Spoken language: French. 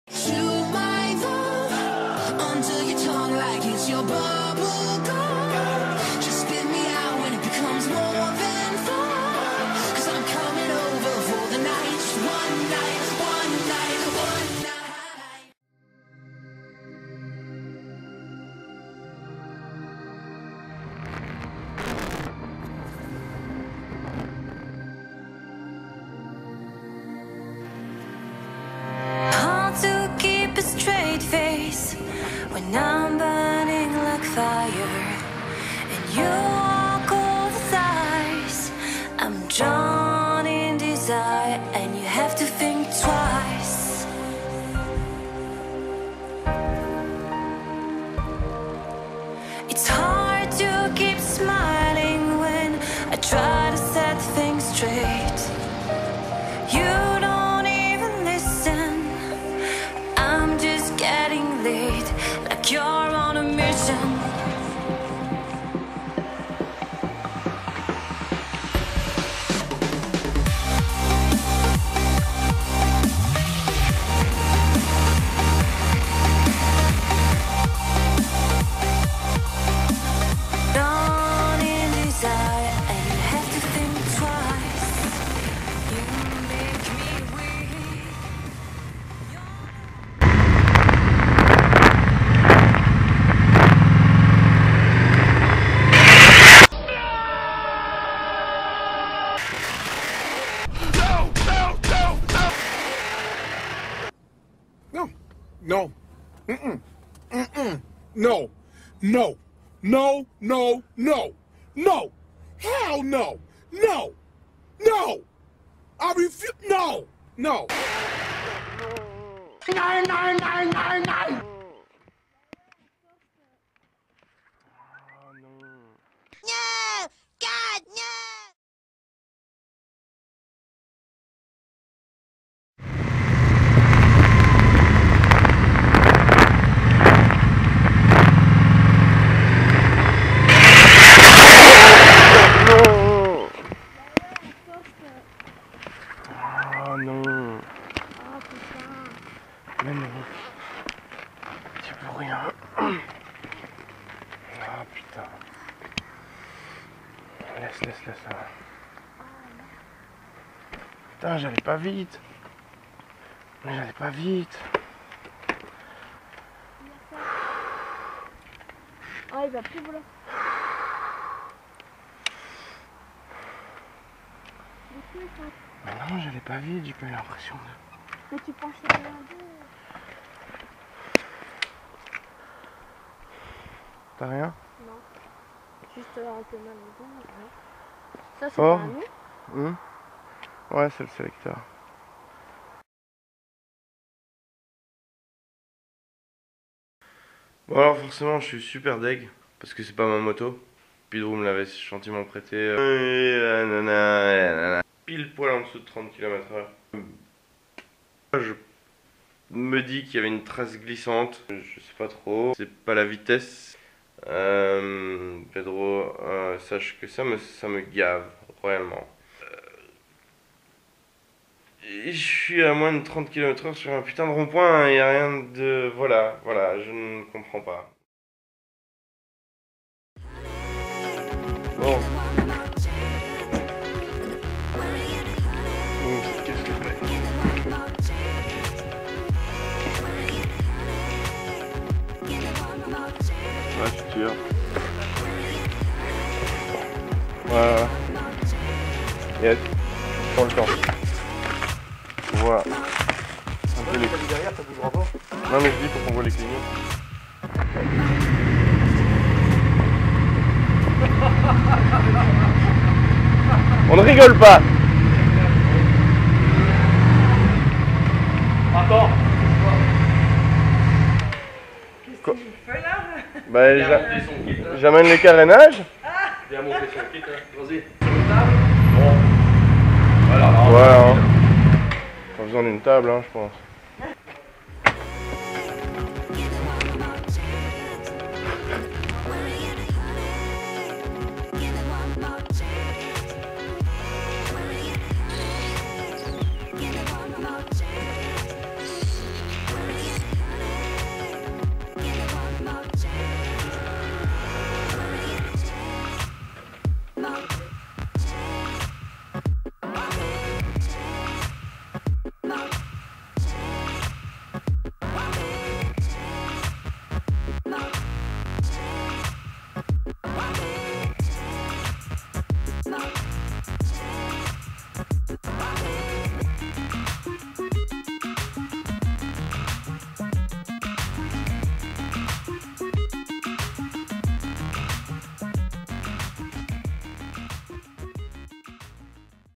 When I'm burning like fire and you walk over thighs, I'm drawn in desire and you have to think twice. It's hard to keep smiling when I try to set things straight. You don't even listen, I'm just getting late. Like you're on a mission. Drawn in desire and you have to think twice. You make me weak. No. Mm-mm. Mm-mm. No. No. No. No. No. No. Hell no. No. No. I refuse. No. No. Nein, nein, nein, nein, nein. Oh, no. No! God, no! Oh non. Mais non. Tu peux rien. Ah putain. Laisse ça. Putain, j'allais pas vite. Ah, il va plus vouloir. Mais non, j'allais pas vite, j'ai pas eu l'impression de... Mais tu penches à la deux. T'as rien? Non. Juste un peu mal au dos. Ouais. Ça, c'est Oh. pas à nous. Ouais, c'est le sélecteur. Bon alors forcément je suis super deg parce que c'est pas ma moto. Pidrou me l'avait gentiment prêté. Pile poil en dessous de 30 km/h. Je me dis qu'il y avait une trace glissante. Je sais pas trop. C'est pas la vitesse. Pedro, sache que ça me gave royalement. Et je suis à moins de 30 km/h sur un putain de rond-point, il n'y a rien de... Voilà, je ne comprends pas. Bon. Qu'est-ce que je fais? Ouais, je tire. Voilà. Yes, prends le temps. Voilà. Un peu les... derrière, ça bougera pas. Non mais je dis faut qu'on voit les clignots. On ne rigole pas. Attends. Qu'est-ce que tu fais là? Bah j'amène les carénages. Viens monter son kit, hein. Vas-y. Sur une table. Bon. Voilà. Voilà. Hein. Pas besoin d'une table, hein, je pense.